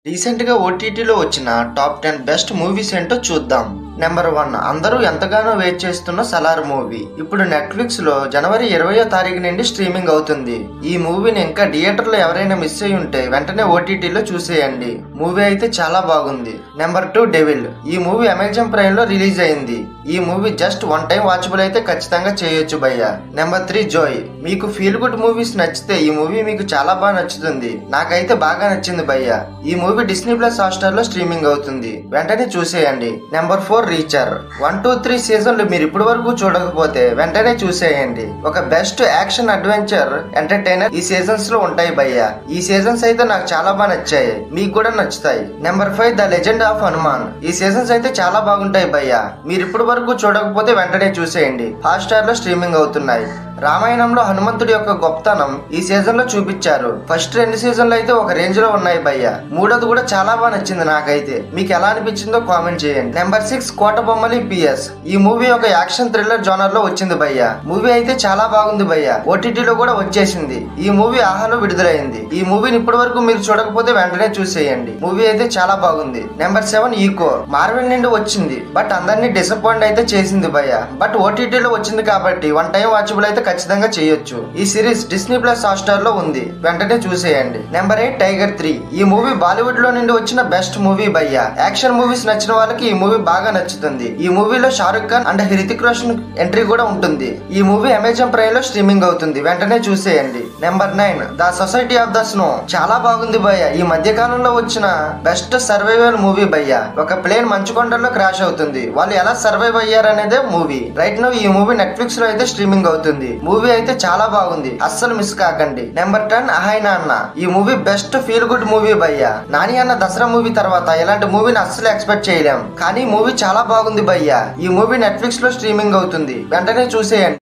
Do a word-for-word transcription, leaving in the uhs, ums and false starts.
Recent గా ఓటీటీలో వచ్చిన టాప్ టెన్ బెస్ట్ మూవీస్ ఏంటో చూద్దాం. నెంబర్ వన్, అందరూ ఎంతగానో వెయిట్ చేస్తున్న సలార్ మూవీ ఇప్పుడు నెట్ఫ్లిక్స్ లో జనవరి ఇరవయో తారీఖు నుండి స్ట్రీమింగ్ అవుతుంది. ఈ మూవీని ఇంకా థియేటర్ లో ఎవరైనా మిస్ అయి ఉంటే వెంటనే ఓటీటీలో చూసేయండి. మూవీ అయితే చాలా బాగుంది. Number two, devil. ఈ మూవీ అమెజాన్ ప్రైమ్ లో రిలీజ్ అయింది. ఈ మూవీ జస్ట్ వన్ టైం వాచబుల్ అయితే ఖచ్చితంగా చేయొచ్చు భయ్య. Number three, Joy. మీకు ఫీల్ గుడ్ మూవీస్ నచ్చితే ఈ మూవీ మీకు చాలా బాగా నచ్చుతుంది. నాకైతే బాగా నచ్చింది భయ్య. ఈ మూవీ డిస్నీ ప్లస్ హాట్స్టార్ లో స్ట్రీమింగ్ అవుతుంది, వెంటనే చూసేయండి. Number four, Reacher. One two three సీజన్లు మీరు ఇప్పటి వరకు చూడకపోతే వెంటనే చూసేయండి. ఒక బెస్ట్ యాక్షన్ అడ్వెంచర్ ఎంటర్టైనర్ ఈ సీజన్స్ లో ఉంటాయి భయ్య. ఈ సీజన్స్ అయితే నాకు చాలా బాగా నచ్చాయి, మీకు కూడా నచ్చుతాయి. Number five, the legend of Hanuman. ఈ సీజన్స్ అయితే చాలా బాగుంటాయి భయ్య. మీరు ఇప్పటి వరకు చూడకపోతే వెంటనే చూసేయండి, హాట్స్టార్ లో స్ట్రీమింగ్ అవుతున్నాయి. రామాయణంలో హనుమంతుడి యొక్క గొప్పతనం ఈ సీజన్ లో చూపించారు. ఫస్ట్ రెండు సీజన్లు అయితే ఒక రేంజ్ లో ఉన్నాయి భయ్య. మూడోది కూడా చాలా బాగా నచ్చింది నాకైతే. మీకు ఎలా అనిపించిందో కామెంట్ చేయండి. Number six, Kotabommali PS. ఈ మూవీ ఒక యాక్షన్ థ్రిల్లర్ జోనర్ లో వచ్చింది భయ్య. మూవీ అయితే చాలా బాగుంది భయ్య. ఓటీటీలో కూడా వచ్చేసింది. ఈ మూవీ ఆహాలో విడుదలైంది. ఈ మూవీని ఇప్పటి వరకు మీరు చూడకపోతే వెంటనే చూసేయండి. మూవీ అయితే చాలా బాగుంది. Number seven, eco. మార్వెల్ నుండి వచ్చింది, బట్ అందరినీ డిసప్పాయింట్ అయితే చేసింది భయ్య. బట్ ఓటీటీలో వచ్చింది కాబట్టి వన్ టైం వాచబుల్ అయితే ఖచ్చితంగా చేయొచ్చు. ఈ సిరీస్ డిస్నీ ప్లస్ హాట్స్టార్ లో ఉంది, వెంటనే చూసేయండి. Number eight, tiger three. ఈ మూవీ బాలీవుడ్ లో నుండి వచ్చిన బెస్ట్ మూవీ భయ్య. యాక్షన్ మూవీస్ నచ్చిన వాళ్ళకి ఈ మూవీ బాగా నచ్చుతుంది. ఈ మూవీలో షారుఖ్ ఖాన్ అండ్ హృతిక్ రోషన్ ఎంట్రీ కూడా ఉంటుంది. ఈ మూవీ అమెజాన్ ప్రైమ్ లో స్ట్రీమింగ్ అవుతుంది, వెంటనే చూసేయండి. Number nine, the society of the snow. చాలా బాగుంది భయ్య. ఈ మధ్య కాలంలో వచ్చిన బెస్ట్ సర్వైవల్ మూవీ భయ్య. ఒక ప్లేన్ మంచు కొండల్లో క్రాష్ అవుతుంది, వాళ్ళు ఎలా సర్వైవ్ అయ్యారనేదే మూవీ. రైట్ నౌ ఈ మూవీ నెట్ఫ్లిక్స్ లో అయితే స్ట్రీమింగ్ అవుతుంది. మూవీ అయితే చాలా బాగుంది, అస్సలు మిస్ కాకండి. Number ten, hi Nanna. ఈ మూవీ బెస్ట్ ఫీల్ గుడ్ మూవీ భయ్య. నాని అన్న దసరా మూవీ తర్వాత ఇలాంటి మూవీని అస్సలు ఎక్స్పెక్ట్ చేయలేం, కానీ మూవీ చాలా బాగుంది భయ్య. ఈ మూవీ నెట్ఫ్లిక్స్ లో స్ట్రీమింగ్ అవుతుంది, వెంటనే చూసేయండి.